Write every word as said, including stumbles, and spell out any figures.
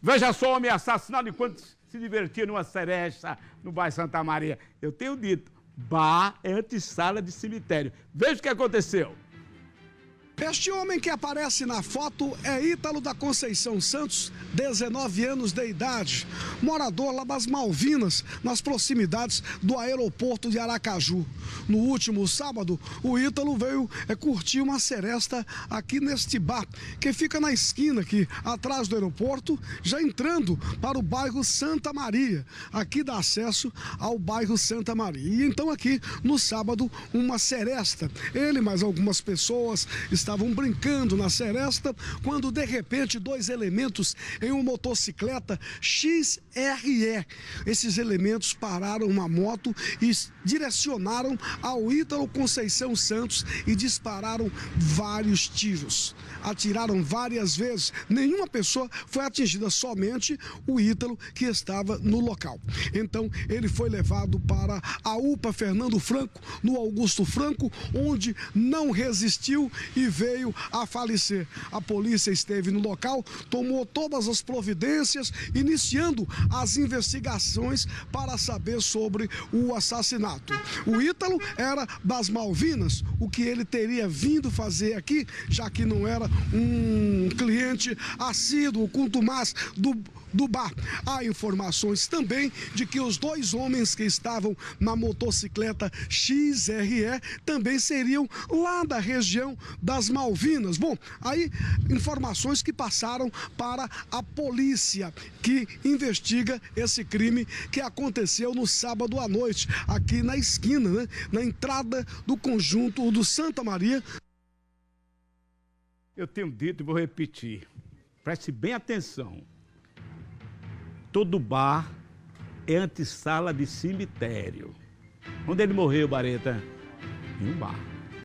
Veja só, homem assassinado enquanto se divertia numa seresta no bairro Santa Maria. Eu tenho dito, bar é antessala de cemitério. Veja o que aconteceu. Este homem que aparece na foto é Ítalo da Conceição Santos, dezenove anos de idade, morador lá das Malvinas, nas proximidades do aeroporto de Aracaju. No último sábado, o Ítalo veio é, curtir uma seresta aqui neste bar, que fica na esquina aqui, atrás do aeroporto, já entrando para o bairro Santa Maria. Aqui dá acesso ao bairro Santa Maria. E então aqui, no sábado, uma seresta. Ele e mais algumas pessoas estavam Estavam brincando na seresta quando de repente dois elementos em uma motocicleta X R E. Esses elementos pararam uma moto e direcionaram ao Ítalo Conceição Santos e dispararam vários tiros. Atiraram várias vezes. Nenhuma pessoa foi atingida, somente o Ítalo que estava no local. Então ele foi levado para a U P A Fernando Franco, no Augusto Franco, onde não resistiu e veio a falecer. A polícia esteve no local, tomou todas as providências, iniciando as investigações para saber sobre o assassinato. O Ítalo era das Malvinas, o que ele teria vindo fazer aqui, já que não era um cliente assíduo, quanto mais do do bar. Há informações também de que os dois homens que estavam na motocicleta X R E também seriam lá da região das Malvinas. Bom, aí informações que passaram para a polícia, que investiga esse crime que aconteceu no sábado à noite, aqui na esquina, né? Na entrada do conjunto do Santa Maria. Eu tenho dito e vou repetir, preste bem atenção. Todo bar é antessala de cemitério. Onde ele morreu, Bareta? Em um bar.